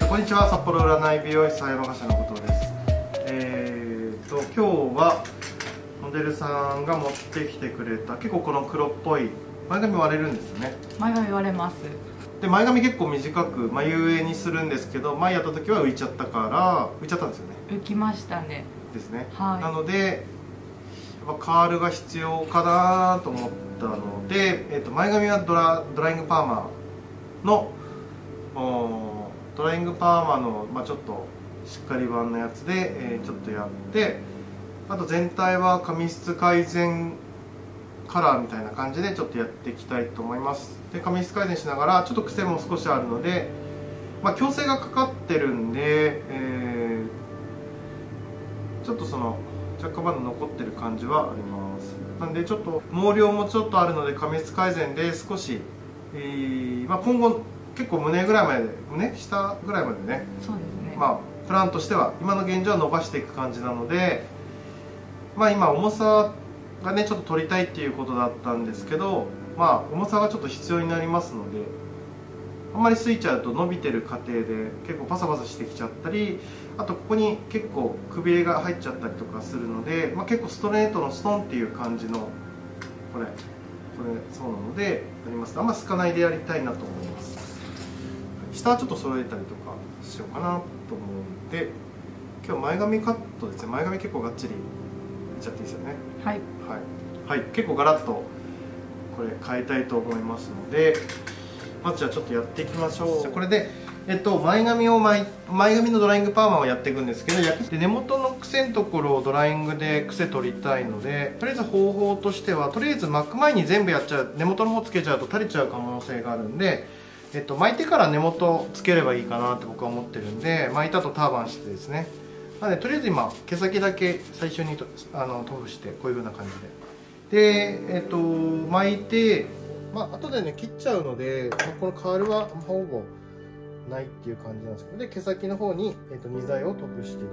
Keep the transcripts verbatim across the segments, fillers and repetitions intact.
こんにちは、札幌占い美容室葉山頭の後藤です。えーと今日はモデルさんが持ってきてくれた結構この黒っぽい前髪割れるんですよね。 前髪割れます。 で前髪結構短く眉上にするんですけど、前やった時は浮いちゃったから浮いちゃったんですよね。 浮きましたね。 ですね、 はい、 なのでやっぱカールが必要かなと思ったので、えー、と前髪はドラドライングパーマのドライングパーマの、まあ、ちょっとしっかり版のやつで、えー、ちょっとやって、あと全体は髪質改善カラーみたいな感じでちょっとやっていきたいと思います。で髪質改善しながらちょっと癖も少しあるので、まあ、矯正がかかってるんで、えー、ちょっとその若干まだ残ってる感じはあります。なんでちょっと毛量もちょっとあるので髪質改善で少し、えーまあ、今後結構胸ぐらいまで、胸下ぐらいまでね、 そうですね、 まあプランとしては今の現状は伸ばしていく感じなので、まあ今重さがねちょっと取りたいっていうことだったんですけど、まあ重さがちょっと必要になりますので、あんまりついちゃうと伸びてる過程で結構パサパサしてきちゃったり、あとここに結構くびれが入っちゃったりとかするので、まあ、結構ストレートのストンっていう感じのこれこれそうなのであります。あんま透かないでやりたいなと思います。下はちょっと揃えたりとかしようかなと思うんで、今日前髪カットですね。前髪結構がっちりいっちゃっていいですよね。 はい、 はい、はい、結構ガラッとこれ変えたいと思いますので、まずじゃあちょっとやっていきましょう。じゃあこれで、えっと、前髪を前前髪のドライングパーマをやっていくんですけど、で根元の癖のところをドライングで癖取りたいので、とりあえず方法としては、とりあえず巻く前に全部やっちゃう、根元の方つけちゃうと垂れちゃう可能性があるんで、えっと、巻いてから根元つければいいかなって僕は思ってるんで、巻いたとターバンしてですね、なのでとりあえず今毛先だけ最初にとあの塗布して、こういう風な感じでで、えっと、巻いて、まあ後でね切っちゃうので、まあ、このカールはほぼないっていう感じなんですけど、で毛先の方に、えっと、に剤を塗布していき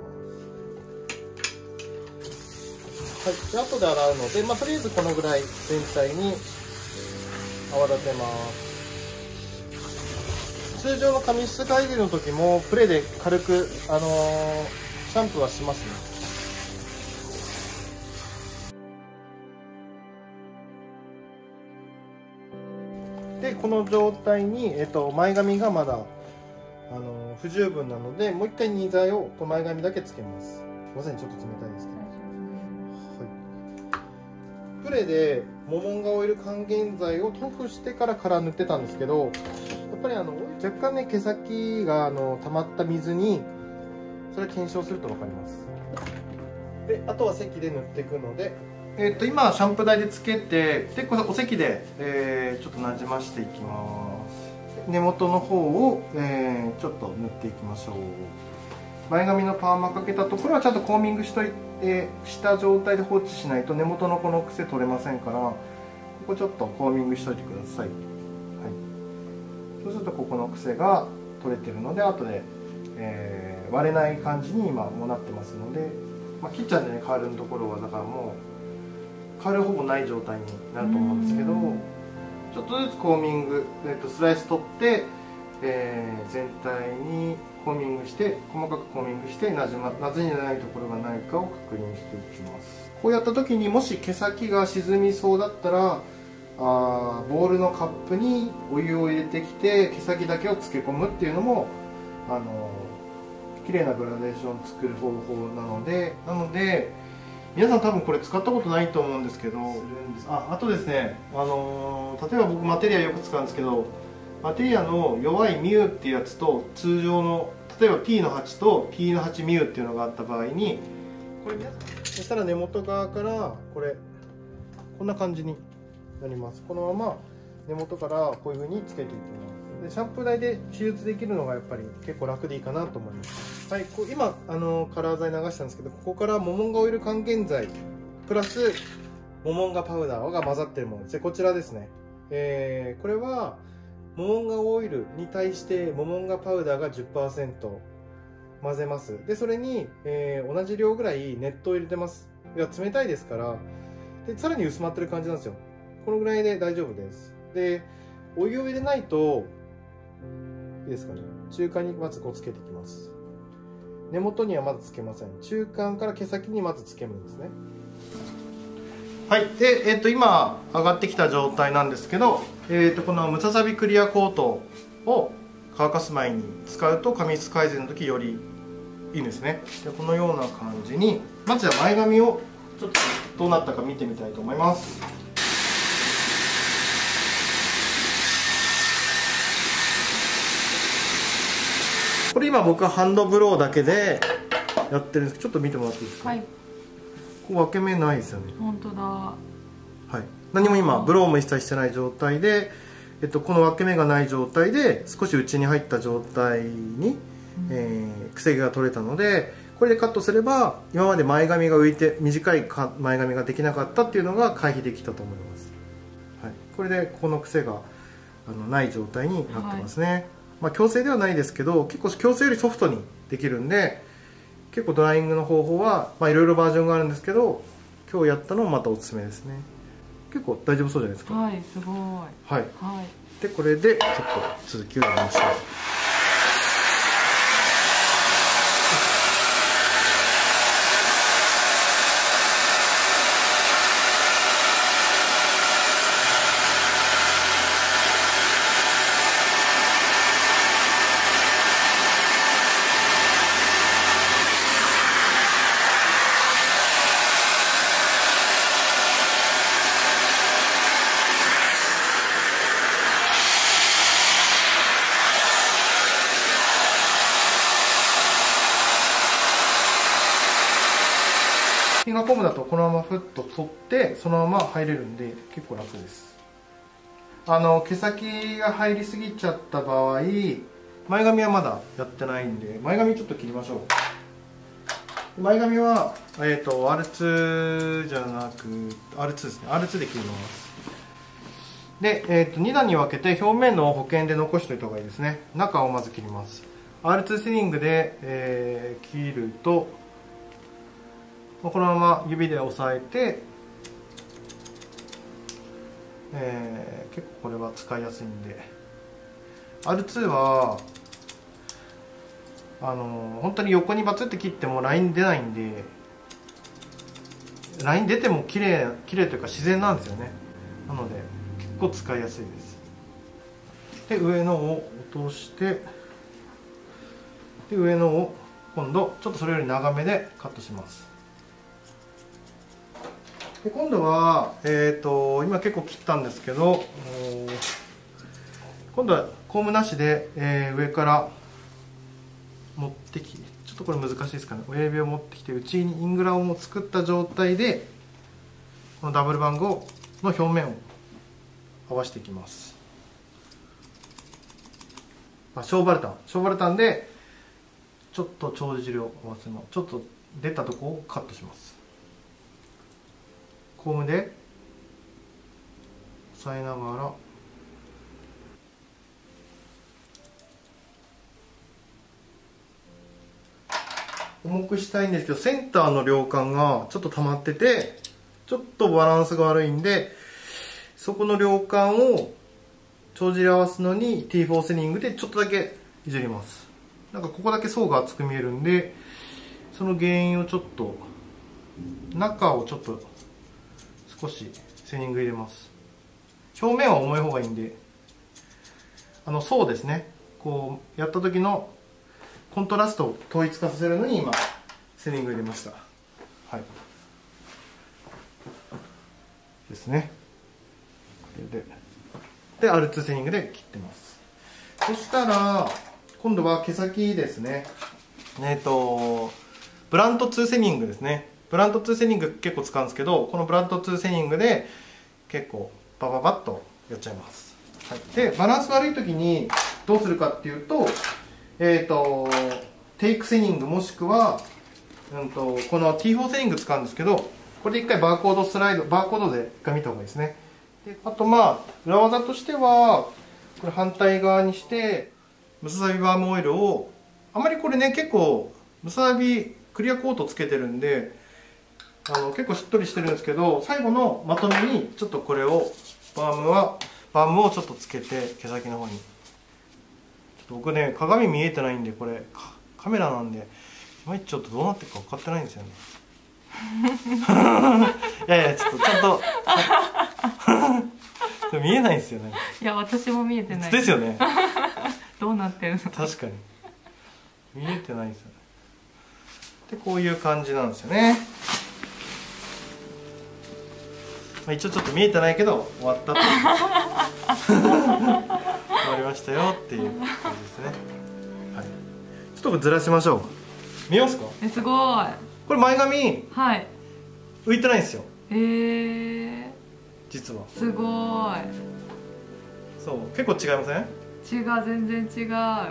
ます。はい、で後で洗うので、まあ、とりあえずこのぐらい全体に泡立てます。通常の髪質改善の時もプレーで軽く、あのー、シャンプーはしますね。でこの状態に、えっと、前髪がまだ、あのー、不十分なので、もう一回に剤を前髪だけつけます。まさにちょっと冷たいですけど、はい、プレーでモモンガオイル還元剤を塗布してからカラー塗ってたんですけど、やっぱりあの若干ね毛先があの溜まった水にそれ検証すると分かります。であとは石で塗っていくので、えー、と今シャンプー台でつけて、でこれお石で、えー、ちょっとなじましていきます。根元の方を、えー、ちょっと塗っていきましょう。前髪のパーマかけたところはちゃんとコーミングしといて、した状態で放置しないと根元のこの癖取れませんから、ここちょっとコーミングしといてください。そうするとここの癖が取れてるので、後で、えー、割れない感じに今もなってますので、まあ、切っちゃうんでね、カールのところはだからもうカールほぼない状態になると思うんですけど、ちょっとずつコーミング、えー、とスライス取って、えー、全体にコーミングして、細かくコーミングしてなじまなじんでないところがないかを確認していきます。こうやった時にもし毛先が沈みそうだったら、あボウルのカップにお湯を入れてきて毛先だけを漬け込むっていうのもあの綺麗なグラデーションを作る方法なのでなので皆さん多分これ使ったことないと思うんですけど、ああとですね、あの例えば僕マテリアよく使うんですけど、マテリアの弱いミューっていうやつと通常の例えば P のはちと P のはちミューっていうのがあった場合に、これ皆さんそしたら根元側からこれこんな感じになります。このまま根元からこういう風につけていきます。でシャンプー台で手術できるのがやっぱり結構楽でいいかなと思います。はい、こう今あのカラー剤流したんですけど、ここからモモンガオイル還元剤プラスモモンガパウダーが混ざってるものですね。こちらですね、えー、これはモモンガオイルに対してモモンガパウダーが じゅっパーセント 混ぜます。でそれに、えー、同じ量ぐらい熱湯を入れてます。いや冷たいですから、でさらに薄まってる感じなんですよ。このぐらいで大丈夫です。でお湯を入れないといいですかね。中間にまずこうつけていきます。根元にはまずつけません。中間から毛先にまずつけるんですね。はい。で、えっと今上がってきた状態なんですけど、えっとこのムササビクリアコートを乾かす前に使うと髪質改善の時よりいいんですね。でこのような感じに、まずは前髪をちょっとどうなったか見てみたいと思います。これ今僕はハンドブローだけでやってるんですけど、ちょっと見てもらっていいですか。はい。ここ分け目ないですよね。 本当だ。 はい。何も今ブローも一切してない状態で、えっとこの分け目がない状態で少し内に入った状態に、うん、えー、くせ毛が取れたので、これでカットすれば今まで前髪が浮いて短い前髪ができなかったっていうのが回避できたと思います。はい。これでこのくせがあのない状態になってますね。はい。まあ矯正ではないですけど、結構矯正よりソフトにできるんで、結構ドライイングの方法はいろいろバージョンがあるんですけど、今日やったのもまたおすすめですね。結構大丈夫そうじゃないですか。 はい、すごい。はい。 はい、でこれでちょっと続きをやりましょう。フィンガーコームだとこのままふっと取ってそのまま入れるんで結構楽です。あの毛先が入りすぎちゃった場合、前髪はまだやってないんで前髪ちょっと切りましょう。前髪は、えー、と アールツー じゃなく アールツー ですね。 アールツー で切ります。で、えー、とに段に分けて表面のを保険で残しておいた方がいいですね。中をまず切ります。 アールツー セリングで、えー、切るとこのまま指で押さえて、えー、結構これは使いやすいんで、 アールツー はあの本当に横にバツって切ってもライン出ないんで、ライン出ても綺麗綺麗というか自然なんですよね。なので結構使いやすいです。で上のを落として、で上のを今度ちょっとそれより長めでカットします。で今度は、えー、と今結構切ったんですけど、今度はコームなしで、えー、上から持ってきて、ちょっとこれ難しいですかね。親指を持ってきて内にイングラをも作った状態でこのダブル番号の表面を合わせていきます。まあ、ショーバルタンショーバルタンでちょっと帳尻を合わせます。ちょっと出たとこをカットします。コームで押さえながら重くしたいんですけど、センターの量感がちょっと溜まっててちょっとバランスが悪いんで、そこの量感を帳尻合わすのに ティーフォー セリングでちょっとだけいじります。なんかここだけ層が厚く見えるんで、その原因をちょっと中をちょっと少しセリング入れます。表面は重い方がいいんで、あの層ですね、こうやった時のコントラストを統一化させるのに今セリング入れました。はいですね。これでで アールツー セリングで切ってます。そしたら今度は毛先ですね。えっとブラントツーセリングですね。ブラントツーセリング結構使うんですけど、このブラントツーセリングで結構バババッとやっちゃいます。はい、でバランス悪い時にどうするかっていうと、えっとテイクセリングもしくは、うん、とこの ティーフォー セリング使うんですけど、これで一回バーコードスライドバーコードで一回見た方がいいですね。であとまあ裏技としてはこれ反対側にしてムササビバームオイルを、あまりこれね結構ムササビクリアコートつけてるんであの結構しっとりしてるんですけど、最後のまとめにちょっとこれをバームはバームをちょっとつけて毛先の方にち僕ね鏡見えてないんで、これカカメラなんでいまいちちょっとどうなってるか分かってないんですよねいやいやちょっとちゃんと見えないんですよね。 いや私も見えてないですよねどうなってるの。 確かに見えてないですよね。でこういう感じなんですよね。まあ、一応ちょっと見えてないけど終わったって終わりましたよっていう感じですね。はい、ちょっとずらしましょう。見えますか？ えすごい。 これ前髪はい浮いてないんですよ。 えー、 実はすごい。 そう結構違いません？ 違う、全然違う。 はい、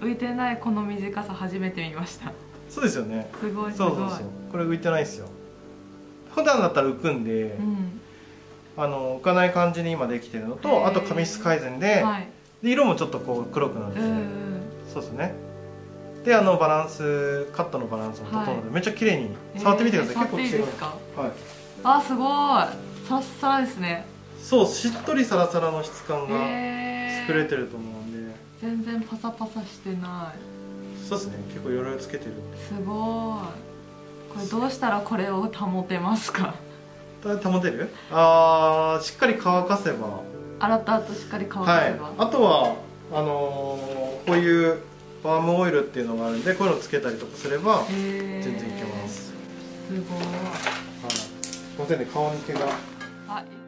浮いてないこの短さ初めて見ました。 そうですよね。 すごいすごい。 そうそうそう、これ浮いてないですよ。普段だったら浮くんで、 うん、 あの浮かない感じに今できてるのと、 へーあと髪質改善で、 はい、 で色もちょっとこう黒くなって、 うんうん、 そうですね。であのバランスカットのバランスも整うので、 はい、 めっちゃ綺麗に触ってみてください。 えー、 結構違う。 触っていいですか？ はい。 あすごい、サラッサラですね。 そうしっとりサラサラの質感がえー、 作れてると思うんで、 全然パサパサしてない。 そうですね。結構鎧をつけてるんで。 すごい。これどうしたらこれを保てますか？ 保てる？あーしっかり乾かせば。 洗った後しっかり乾はかせば、 い。あとはあのー、こういうパームオイルっていうのがあるんで、こういうのをつけたりとかすれば全然いけます。 すごい。 はい。すいませんね、顔に毛が。 あ